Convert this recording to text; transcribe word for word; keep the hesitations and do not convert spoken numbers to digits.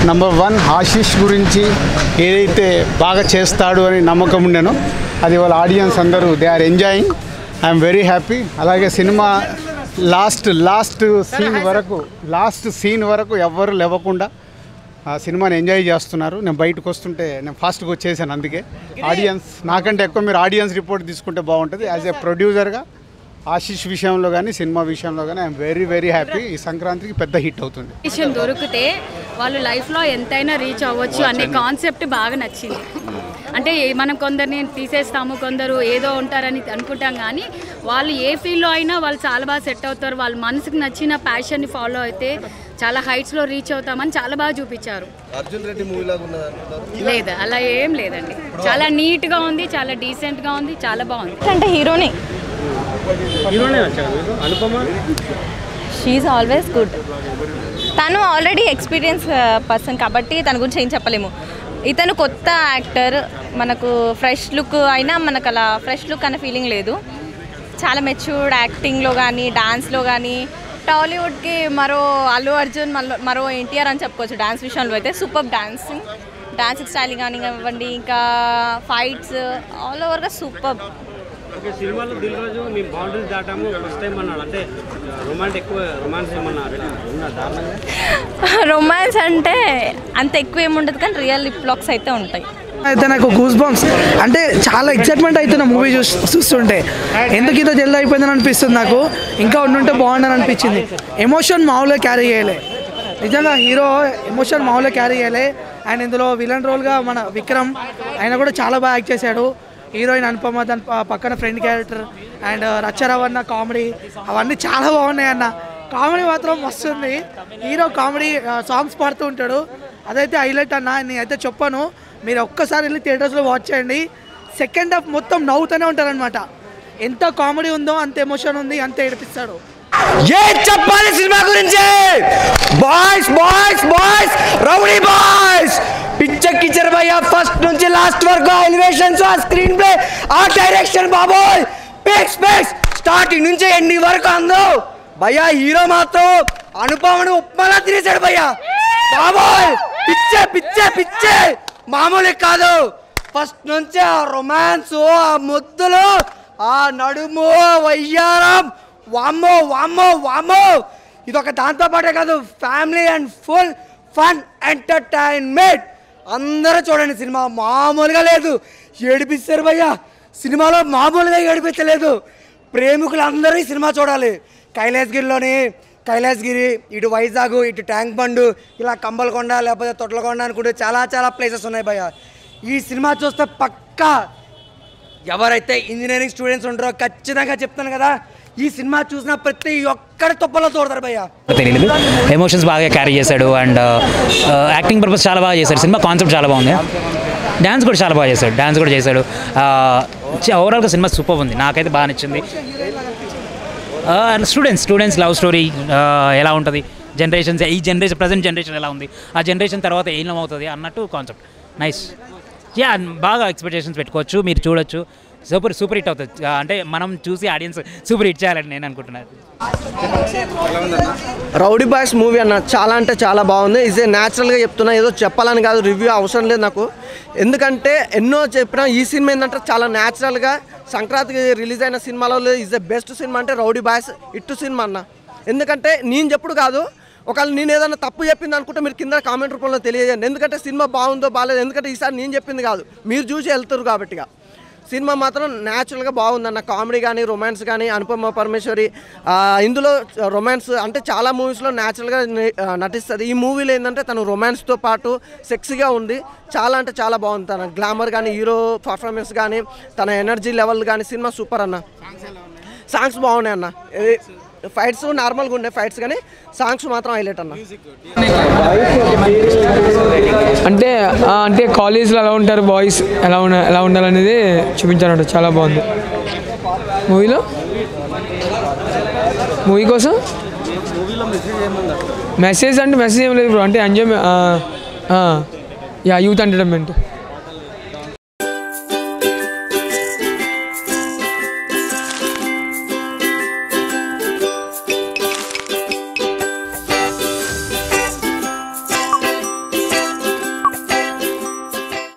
Number one Ashish గురించి ఏదైతే బాగా చేస్తాడు అని నమ్మకం ఉండేనో అది వాళ్ళ ఆడియన్స్ అందరూ they are enjoying. I'm very happy. అలాగే సినిమా లాస్ట్ లాస్ట్ సీన్ వరకు లాస్ట్ సీన్ వరకు ఎవ్వరు లేవకుండా ఆ సినిమాని ఎంజాయ్ చేస్తున్నారు. నేను బయటకు వస్తుంటే నేను ఫాస్ట్గా వచ్చేసాను. అందుకే ఆడియన్స్ నాకంటే ఎక్కువ మీరు ఆడియన్స్ రిపోర్ట్ తీసుకుంటే బాగుంటుంది. యాజ్ ఏ ప్రొడ్యూసర్గా ఆశీష్ విషయంలో కానీ సినిమా విషయంలో కానీ ఐఎమ్ వెరీ వెరీ హ్యాపీ. ఈ సంక్రాంతికి పెద్ద హిట్ అవుతుంది. విషయం దొరికితే వాళ్ళు లైఫ్లో ఎంతైనా రీచ్ అవ్వచ్చు అనే కాన్సెప్ట్ బాగా నచ్చింది. అంటే మనం కొందరిని తీసేస్తాము, కొందరు ఏదో ఉంటారని అనుకుంటాం, కానీ వాళ్ళు ఏ ఫీల్డ్లో అయినా వాళ్ళు చాలా బాగా సెట్ అవుతారు. వాళ్ళ మనసుకు నచ్చిన ప్యాషన్ని ఫాలో అయితే చాలా హైట్స్లో రీచ్ అవుతామని చాలా బాగా చూపించారు. లేదు, అలా ఏం లేదండి. చాలా నీట్గా ఉంది, చాలా డీసెంట్గా ఉంది, చాలా బాగుంది. అంటే హీరోని షీఈ్ ఆల్వేస్ గుడ్. తను ఆల్రెడీ ఎక్స్పీరియన్స్ పర్సన్ కాబట్టి తన గురించి ఏం చెప్పలేము. ఇతను కొత్త యాక్టర్, మనకు ఫ్రెష్ లుక్ అయినా మనకు అలా ఫ్రెష్ లుక్ అనే ఫీలింగ్ లేదు. చాలా మెచ్యూర్డ్ యాక్టింగ్లో కానీ డాన్స్లో కానీ టాలీవుడ్కి మరో అల్లు అర్జున్ మరో ఎన్టీఆర్ అని చెప్పుకోవచ్చు. డాన్స్ విషయంలో అయితే సూపర్ డాన్సింగ్ డాన్సింగ్ స్టైల్ కానీ ఇవ్వండి, ఇంకా ఫైట్స్ ఆల్ ఓవర్గా సూపర్. ఓకే, సినిమాలో దిల్రాజు మీ బౌండరీస్ దాటాము ఫస్ట్ టైం అన్నాడు. అంటే రొమాంటిక్ ఎక్కువ రొమాన్స్ ఏమన్నా రొమాన్స్ అంటే అంత ఎక్కువ ఏముండదు, కానీ రియల్ లిప్ లాక్స్ అయితే ఉంటాయి. అయితే నాకు గూస్ బంప్స్ అంటే చాలా ఎక్సైట్మెంట్ అవుతున్నా మూవీ చూ చూస్తుంటే ఎందుకు ఇంత జల్ది అయిపోయిందని అనిపిస్తుంది. నాకు ఇంకా ఉండుంటే బాగుండని అనిపించింది. ఎమోషన్ మామూలుగా క్యారీ చేయలే, నిజంగా హీరో ఎమోషన్ మామూలుగా క్యారీ చేయలే. అండ్ ఇందులో విలన్ రోల్గా మన విక్రమ్ ఆయన కూడా చాలా బాగా యాక్ట్ చేశాడు. హీరోయిన్ అనుపమ, దాని పక్కన ఫ్రెండ్ క్యారెక్టర్ అండ్ రచ్చరవన్న కామెడీ అవన్నీ చాలా బాగున్నాయి అన్న. కామెడీ మాత్రం వస్తుంది. హీరో కామెడీ సాంగ్స్ పాడుతూ ఉంటాడు, అదైతే హైలైట్ అన్న. నేనైతే చెప్పాను, మీరు ఒక్కసారి వెళ్ళి థియేటర్స్లో వాచ్ చేయండి. సెకండ్ హాఫ్ మొత్తం నవ్వుతూనే ఉంటారనమాట. ఎంత కామెడీ ఉందో అంత ఎమోషన్ ఉంది, అంత ఏడిపిస్తాడు. ఏ చెప్పాలి సినిమా గురించి? Boys boys boys rowdy boys పిచ్చెక్కిచ్చారు భయ్యా. ఫస్ట్ నుంచి లాస్ట్ వరకు ఎలివేషన్స్, ఆ స్క్రీన్ ప్లే, ఆ డైరెక్షన్ బాబోయ్ పిక్స్ పిక్స్ స్టార్టింగ్ నుంచి ఎండింగ్ వరకు అందో భయ్యా. హీరో మాత్రం అనుపమను ఉప్మాలా తినేశాడు భయ్యా. బాబోయ్ పిచ్చే పిచ్చే పిచ్చే మామూలు కాదు. ఫస్ట్ నుంచి ఆ రొమాన్స్, ఆ ముద్దులు, ఆ నడుము, వయ్యారం, వామ్మో వామ్మో వామ్మో. ఇదొక దాంతోపాటే కాదు, family and full fun entertainment. అందరూ చూడండి, సినిమా మామూలుగా లేదు, ఏడిపిస్తారు భయ్యా. సినిమాలో మామూలుగా ఏడిపించలేదు. ప్రేమికులు అందరూ ఈ సినిమా చూడాలి. కైలాసగిరిలోని కైలాసగిరి, ఇటు వైజాగ్, ఇటు ట్యాంక్ బండు, ఇలా కంబలకొండ లేకపోతే తొట్లకొండ అనుకుంటే చాలా చాలా ప్లేసెస్ ఉన్నాయి భయ్యా. ఈ సినిమా చూస్తే పక్కా ఎవరైతే ఇంజనీరింగ్ స్టూడెంట్స్ ఉంటారో ఖచ్చితంగా చెప్తాను కదా, ఈ సినిమా చూసిన ప్రతి ఒక్కరి తొప్పలో చూడతారు భయ్యా. తెలియదు, ఎమోషన్స్ బాగా క్యారీ చేశాడు అండ్ యాక్టింగ్ పర్పస్ చాలా బాగా చేశాడు. సినిమా కాన్సెప్ట్ చాలా బాగుంది. డ్యాన్స్ కూడా చాలా బాగా చేశాడు డ్యాన్స్ కూడా చేశాడు ఓవరాల్గా సినిమా సూపర్ ఉంది. నాకైతే బాగా నచ్చింది. స్టూడెంట్స్ స్టూడెంట్స్ లవ్ స్టోరీ ఎలా ఉంటుంది, జనరేషన్స్, ఈ జనరేషన్ ప్రజెంట్ జనరేషన్ ఎలా ఉంది, ఆ జనరేషన్ తర్వాత ఏం అవుతుంది అన్నట్టు కాన్సెప్ట్ నైస్. యా, బాగా ఎక్స్పెక్టేషన్స్ పెట్టుకోవచ్చు, మీరు చూడొచ్చు. సూపర్ సూపర్ హిట్ అవుతుంది. అంటే మనం చూసి ఆడియన్స్ సూపర్ హిట్ చేయాలని నేను అనుకుంటున్నాను. రౌడీ బాయ్స్ మూవీ అన్న చాలా అంటే చాలా బాగుంది. ఇదే న్యాచురల్గా చెప్తున్నా, ఏదో చెప్పాలని కాదు, రివ్యూ అవసరం లేదు నాకు. ఎందుకంటే ఎన్నో చెప్పినా ఈ సినిమా ఏంటంటే చాలా న్యాచురల్గా సంక్రాంతికి రిలీజ్ అయిన సినిమాలో ఈజ్ ద బెస్ట్ సినిమా అంటే రౌడీ బాయ్స్ ఇట్టు సినిమా అన్న. ఎందుకంటే నేను చెప్పుడు కాదు, ఒకవేళ నేను ఏదైనా తప్పు చెప్పింది అనుకుంటే మీరు కింద కామెంట్ రూపంలో తెలియజేయండి. ఎందుకంటే సినిమా బాగుందో బాగాలేదు, ఎందుకంటే ఈసారి నేను చెప్పింది కాదు, మీరు చూసి వెళ్తారు కాబట్టిగా. సినిమా మాత్రం న్యాచురల్గా బాగుందన్న. కామెడీ కానీ రొమాన్స్ కానీ, అనుపమ పరమేశ్వరి ఇందులో రొమాన్స్ అంటే చాలా మూవీస్లో న్యాచురల్గా నటిస్తుంది. ఈ మూవీలో ఏంటంటే తను రొమాన్స్తో పాటు సెక్సీగా ఉంది. చాలా అంటే చాలా బాగుంది. తన గ్లామర్ కానీ, హీరో పర్ఫార్మెన్స్ కానీ, తన ఎనర్జీ లెవెల్ కానీ సినిమా సూపర్ అన్న. సాంగ్స్ బాగున్నాయి అన్న. ఫైట్స్ నార్మల్గా ఉండే ఫైట్స్, కానీ సాంగ్స్ మాత్రం హైలైట్ అన్న. అంటే అంటే కాలేజ్లో ఎలా ఉంటారు బాయ్స్, ఎలా ఉన్న ఎలా ఉండాలనేది చూపించారంట. చాలా బాగుంది మూవీలో. మూవీ కోసం మెసేజ్ అంటే మెసేజ్ ఏం లేదు బ్రో. అంటే ఎంజాయ్, యా యూత్ ఎంటర్టైన్మెంట్.